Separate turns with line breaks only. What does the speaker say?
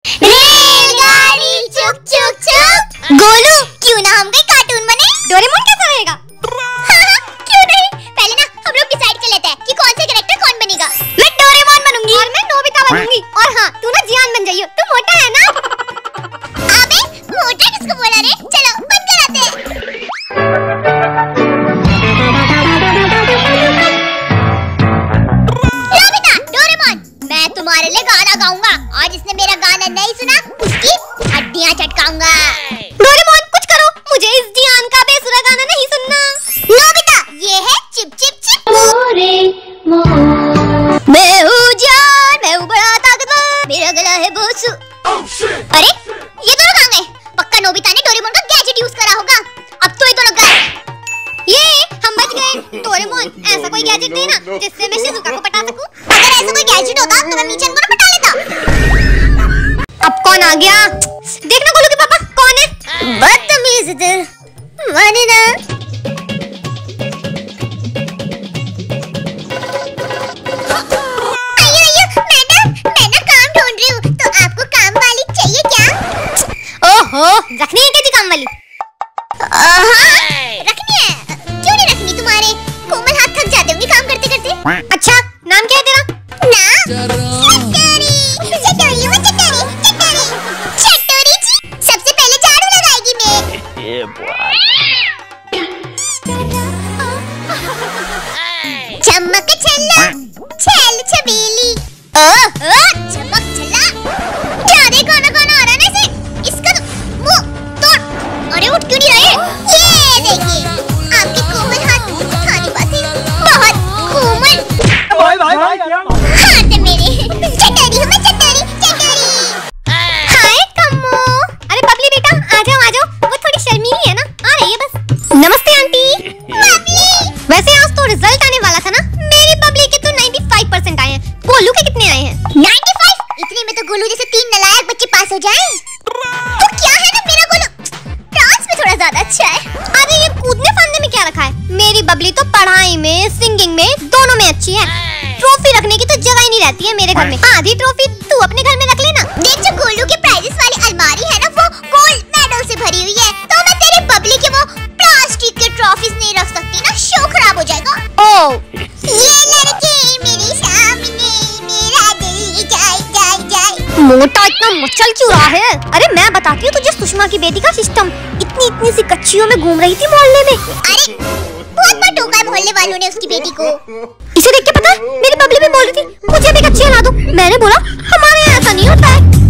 रेलगाड़ी चुक चुक चुक। गोलू क्यों ना हम कोई कार्टून बने?
डोरेमोन कैसा रहेगा?
हाँ, क्यों नहीं? पहले ना हम लोग डिसाइड कर लेते हैं कि कौन से कैरेक्टर कौन बनेगा।
मैं डोरेमोन बनूंगी और मैं नोबिता बनूंगी। और हाँ, तू ना जियान बन जाइयो, तू मोटा है ना?
अबे मोटा किसको बोला रे? चलो बंद कराते हैं। नोबिता, डोरेमोन, मैं तुम्हारे लिए गाना गाऊंगा और जिसने मेरा गाना नहीं सुना उसकी हड्डियां चटकाऊंगा।
डोरेमोन कुछ करो, मुझे इस जियान का बेसुरा गाना नहीं सुनना।
नोबिता, ये है चिप चिप चिप।
मैं हूँ जियान, मैं हूँ बड़ा ताकतवर, मेरा गला है बोसु।
अरे ये दोनों कहाँ गए? पक्का नोबिता ने डोरेमोन का गैजेट यूज करा होगा। अब तो ये दोनों गायब।
ये हम बच गए। डोरेमोन ऐसा कोई गैजेट दे ना जिससे मैं शिजुका को पटा सकूं।
अगर ऐसा कोई गैजेट होता तो मैं मीचन को ना पटा लेता।
अब कौन आ गया? देखना गोलू के पापा कौन है?
बदतमीज इधर माने ना। आइयो मैडम, मैं ना काम ढूंढ रही हूँ, तो आपको काम वाली चाहिए क्या?
ओहो, रखनी है क्या जी काम वाली?
हाँ, रखनी है। क्यों नहीं रखनी? तुम्हारे कोमल हाथ थक जाते होंगे काम करते करते।
अच्छा, नाम क्या है तेरा?
चटोरी, चटोरी, वो चटोरी, चटोरी, चटोरी जी। सबसे पहले झाड़ू लगाएगी मैं। चमक छल्ला, छल छबीली। चमक छल्ला। क्या दे गाना गाना आ रहा है ना इसे? इसका तो मुंह तोड़। अरे उठ क्यों नहीं रहे? ये देखिए, आपके कोमल हाथ खाने पाते बहुत कोमल। हाथ मेरे चटोरी हूँ मैं, चटोरी चटोरी।
हाय कम्मो। अरे बबली बेटा आ जाओ, वो थोड़ी शर्मीली है ना, आ रही है बस। नमस्ते आंटी।
बबली,
वैसे आज तो रिजल्ट आने वाला था ना, मेरी बबली के तो 95% आए हैं। गोलू के कितने आए हैं?
95? इतने में तो गोलू जैसे 3 नालायक बच्चे पास हो जाएं। तो क्या है ना, मेरा गोलू डांस में थोड़ा ज्यादा अच्छा है।
अरे ये कूदने फांदने में क्या रखा है? मेरी बबली तो पढ़ाई में, सिंगिंग में, दोनों में अच्छी है। ट्रॉफी रखने की तो जगह ही नहीं रहती है मेरे घर में। आधी ट्रॉफी तू अपने घर में रख लेना।
देख, जो गोलू के प्राइजेस वाली अलमारी है ना, वो गोल्ड मेडल से भरी हुई है, तो मैं तेरी बबली के वो प्लास्टिक के ट्रॉफीज नहीं रख सकती ना, शो खराब हो जाएगा।
ओह,
ये लड़के मेरे सामने, मेरा दिल जाए जाए जाए।
मोटा इतना मचल क्यों रहा है? अरे मैं बताती हूँ तुझे सुषमा की बेटी का सिस्टम। इतनी सी कच्चियों में घूम रही थी मोहल्ले में।
अरे बहुत बार टोका है मोहल्ले वालों ने उसकी बेटी को।
इसे देख के पता है मेरी बबली भी बोल रही थी मुझे भी कच्ची हिला दो। मैंने बोला हमारे यहाँ ऐसा नहीं होता है।